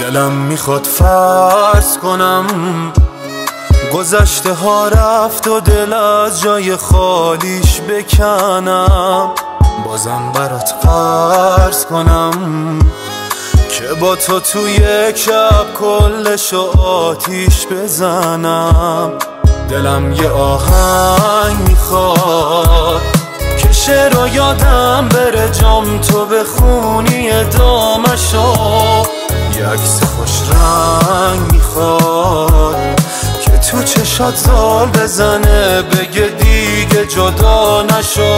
دلم میخواد فرض کنم گذشته ها رفت و دل از جای خالیش بکنم، بازم برات قرض کنم که با تو توی یک شب کلشو آتیش بزنم. دلم یه آهنگ میخواد که شعر و یادم بره جام تو بخونی ادامشو، یه عکس خوش رنگ میخواد که تو چشات زال بزنه بگه دیگه جدا نشو.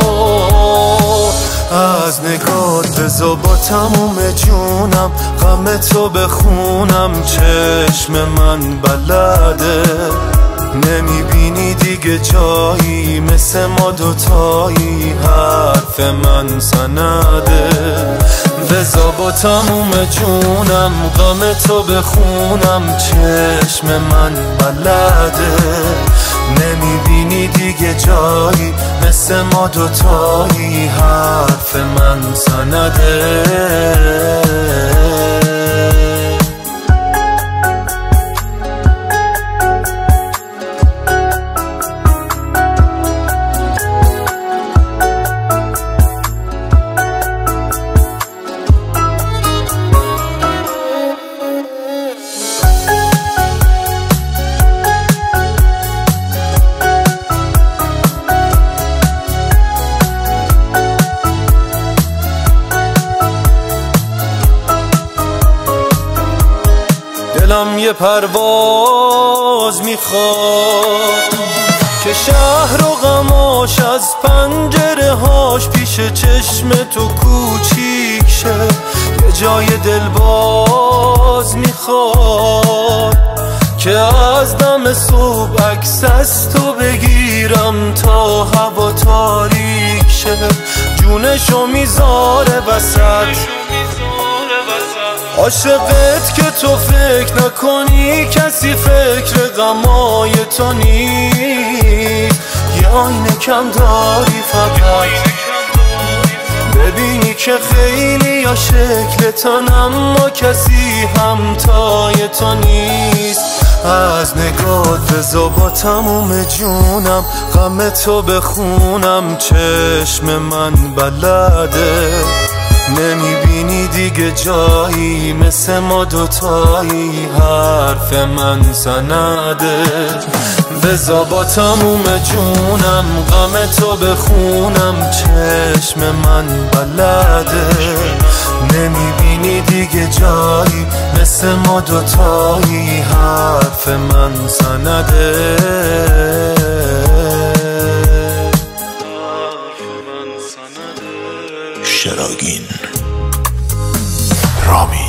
از نگات بزا با تموم جونم غم تو بخونم، چشم من بلده نمیبینی دیگه جایی مثل ما دوتایی، حرف من سنده. بزا با تموم جونم غم تو بخونم، چشم من بلده نمیبینی دیگه جایی مثل ما دوتایی، حرف من سنده. دلم یه پرواز میخواد که شهر و غماش از پنجره هاش پیش چشم تو کوچیک شه، یه جای دلباز میخواد که از دم صبح عکس از تو بگیرم تا هوا تاریک شه، جونشو میذاره وسط عاشقت که تو فکر نکنی کسی فکر غمای تو نیست، یه آینه کم داری فقط ببینی که خیلی یا شکلتن اما کسی همتای تو نیست. از نگات بزا با تموم جونم غم تو بخونم، چشم من بلده نمیبینی دیگه جایی مثل ما دوتایی، حرف من سنده. بزا با تموم جونم غم تو بخونم، چشم من بلده نمیبینی دیگه جایی مثل ما دوتایی، حرف من سنده. شراگین رامی